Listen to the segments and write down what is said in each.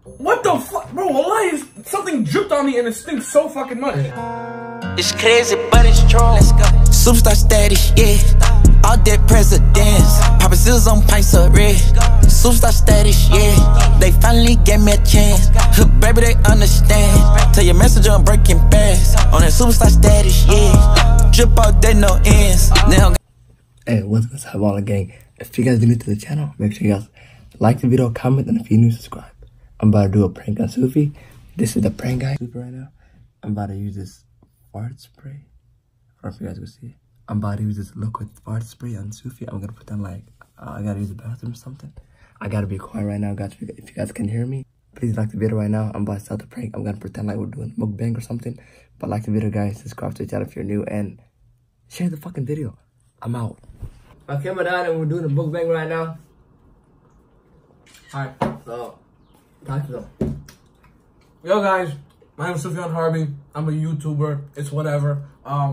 What the fuck? Bro, wallahi, something dripped on me and it stinks so fucking much. It's crazy, but it's true. Let's go. Superstar status, yeah. All dead presidents. Poppin' seals on pints of red. Superstar status, yeah. They finally gave me a chance. Baby, they understand. Tell your messenger I'm breaking fast. On that superstar status, yeah. Drip all day, no ends. Now. Hey, what's up, all the gang? If you guys are new to the channel, make sure you guys like the video, comment, and if you're new, subscribe. I'm about to do a prank on Sufi. This is the prank guy right now. I'm about to use this fart spray. I don't know if you guys can see it. I'm about to use this liquid fart spray on Sufi. I'm gonna pretend like I gotta use the bathroom or something. I gotta be quiet right now, guys. If you guys can hear me, please like the video right now. I'm about to start the prank. I'm gonna pretend like we're doing mukbang or something. But like the video, guys. Subscribe to the channel if you're new and share the fucking video. I'm out. Okay, we're done and we're doing the mukbang right now. Alright. So, talk to them. Yo guys, my name is Sufyan Harbi. I'm a YouTuber. It's whatever.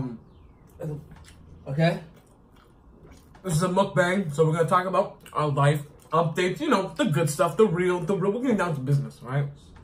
Okay. This is a mukbang, so we're gonna talk about our life updates. You know, the good stuff, the real. We're getting down to business, right?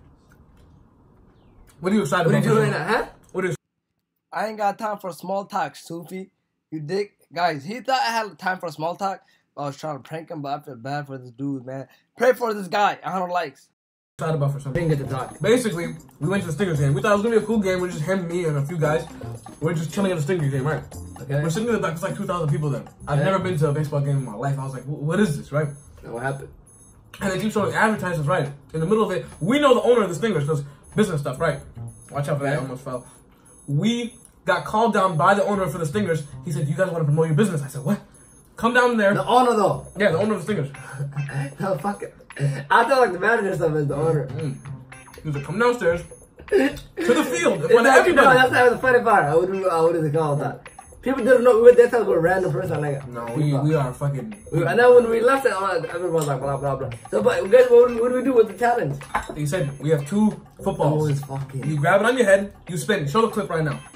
What are you excited about? What are you doing now, huh? What is? I ain't got time for small talk, Sufi. You dig? Guys, he thought I had time for small talk. I was trying to prank him, but I feel bad for this dude, man. Pray for this guy. 100 likes. Excited about for something. Didn't get to talk. Basically, we went to the Stingers game. We thought it was gonna be a cool game. We're just him, me, and a few guys. We're just chilling at the Stingers game, right? Okay. We're sitting there, like, it's like 2,000 people there. I've never been to a baseball game in my life. I was like, what is this, right? Now what happened? And they keep showing advertisements, right? In the middle of it, we know the owner of the Stingers because business stuff, right? Watch out for that, I almost fell. We got called down by the owner for the Stingers. He said, you guys want to promote your business? I said, what? Come down there. The owner, though. Yeah, the owner of the Stingers. No, fuck it. I thought like the manager or something is the owner. He was like, come downstairs to the field in front of No, everybody. that's the funny part. What is it called that? People didn't know. We went there to a random person. Like, No, we are fucking. And then when we left it, everyone was like, blah, blah, blah. So, but guys, what do we do with the challenge? He said, we have 2 footballs. Oh, it's fucking. You grab it on your head, you spin. Show the clip right now.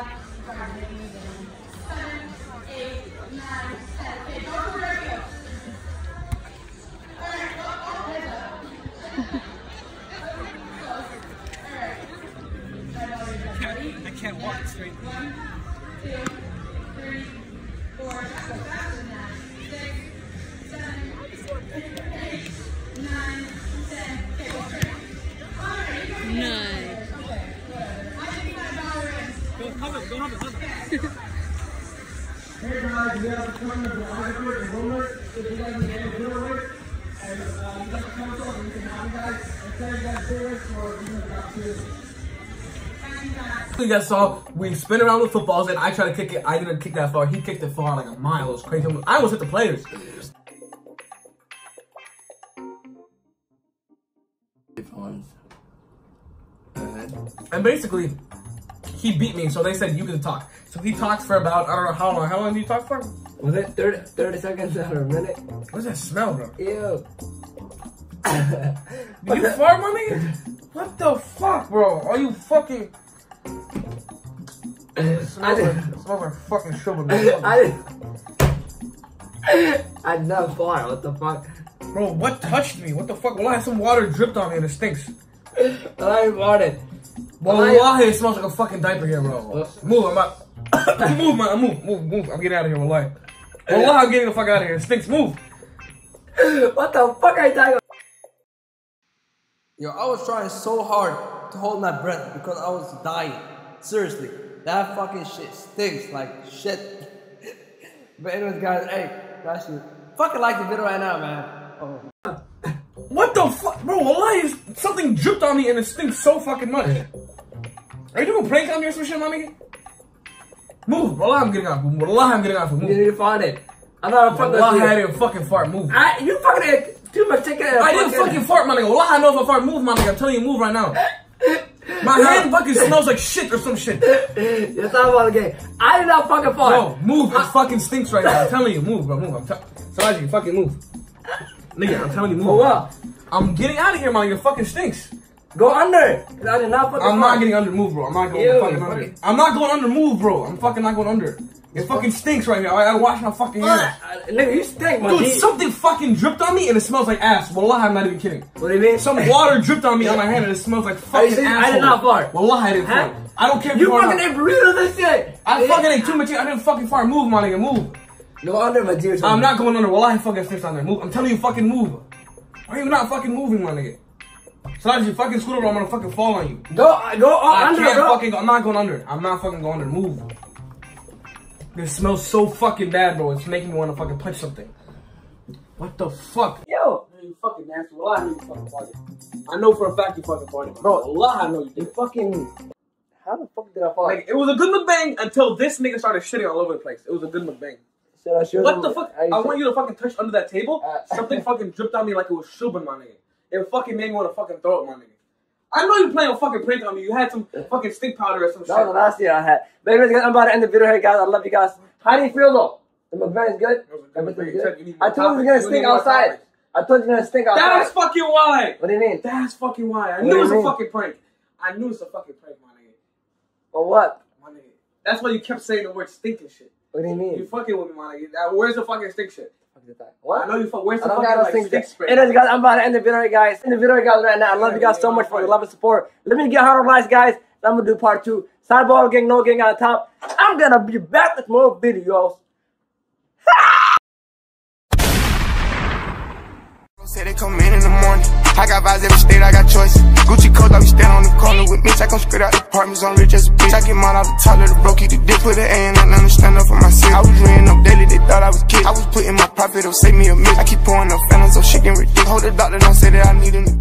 I can't walk straight. 1, 2, 3, 4, 5, 6, 7, 8, 9, 10. Okay, go straight. Nice. Go hug it. Hey guys, we have a corner of the Article and Homework. If you guys are getting a giveaway, and you guys come over, we can have you guys and tell you guys this or you got to. You guys saw we spin around with footballs and I tried to kick it. I didn't kick that far. He kicked it far, like a mile. It was crazy. I almost hit the players. And basically, he beat me. So they said you can talk. So he talks for about, I don't know how long. How long did you talk for? Was it 30 seconds or a minute? What does that smell, bro? Ew. Did you fart, my nigga? What the fuck, bro? Are you fucking... It smells like fucking sugar, bro. I never fart. What the fuck? Bro, what touched me? What the fuck? Wallahi, some water dripped on me and it stinks. I farted. Wallahi, it smells like a fucking diaper here, bro. Move, I'm out. Move. I'm getting out of here, wallahi. Wallahi, I'm getting the fuck out of here. It stinks. Move. What the fuck are you talking about? Yo, I was trying so hard to hold my breath because I was dying. Seriously, that fucking shit stinks like shit. But anyways, guys, hey, guys, you fucking like the video right now, man. Oh. What the fuck? Bro, wallahi, something dripped on me and it stinks so fucking much. Are you doing a prank on me or some shit, my nigga? Move. Wallahi, I'm getting off. Wallahi, I'm getting off. Move. You need to find it. I'm not a fucking Wallahi, I didn't fucking fart. Move. You fucking ate too much chicken. I didn't fucking fart, my nigga. Wallahi, I know if I fart. Move, my nigga. I'm telling you, move right now. My hand fucking smells like shit or some shit. You're talking about the game. I did not fucking fart. Bro, move. It fucking stinks right now. I'm telling you, move, bro. Move. Salaji, fucking move. Nigga, I'm telling you, move. For what? I'm getting out of here, man. Your fucking stinks. Go under. I did not fucking I'm not getting under. Move, bro. I'm not going Ew, fucking under. I'm not going under. Move, bro. I'm fucking not going under. It fucking stinks right here. I gotta wash my fucking hands. Nigga, you stink, my Dude, G. something fucking dripped on me and it smells like ass. Wallah, I'm not even kidding. What do you mean? Some water dripped on me on my hand and it smells like fucking asshole. I did not fart. Wallah, I didn't fart. I don't care if You fart fucking or ate not. burritos and shit. I fucking ate too much. I didn't fucking fart. Move, my nigga. Move. Go under, my G. I'm not going under. Wallah, I fucking stinks on there. Move. I'm telling you, fucking move. Why are you not fucking moving, my nigga? So as you fucking scoot over, I'm gonna fucking fall on you. Go under, bro. I'm not going under. I'm not fucking going under. Move. This smells so fucking bad, bro. It's making me want to fucking punch something. What the fuck? Yo. You fucking nasty. Wallah, I know you fucking farted. I know for a fact you fucking farted. Bro, Wallah, I know you You did. fucking... How the fuck did I fart? Like, it was a good mukbang until this nigga started shitting all over the place. It was a good mukbang. Should I show What them the fuck? how I want you to fucking touch under that table. Uh, Something fucking dripped on me like it was shubin, my nigga. It fucking made me want to fucking throw it, my nigga. I know you playing a fucking prank on me. You had some fucking stink powder or some shit. That was the last year I had. But anyways, guys, I'm about to end the video here, guys. I love you guys. How do you feel, though? The mukbang is good? It was a good Everything's mukbang. You said you good? need I more told you topics. it's gonna You stink need more outside. topics. I told you it's gonna stink outside. That's fucking why. What do you mean? That's fucking why. I What knew do it was you a mean? fucking prank. I knew it was a fucking prank, my nigga. For what? My nigga. That's why you kept saying the word stink and shit. What do you mean? You fucking with me, my nigga. Where's the fucking stink shit? What? I know you fuck. Where's the I don't fucking got no like, stink stink spray? Anyways, guys, I'm about to end the video, guys. End the video, guys, right now. I love you guys so much for the love and support. Let me get 100 likes, guys. I'm gonna do part 2. Sideball gang, no gang on top. I'm gonna be back with more videos. Say they come in the morning. I got vibes every state, I got choices. Gucci coat, I be stand on the corner with me. I come straight out the apartments, I'm rich as a bitch. I get mine out the top of the broke, eat the dick, put an A in and understand up for my city. I was reading up daily, they thought I was kidding. I was putting my profit up, save me a minute. I keep pouring up phantoms, so shit getting ridiculous. Hold the doctor, don't say that I need him.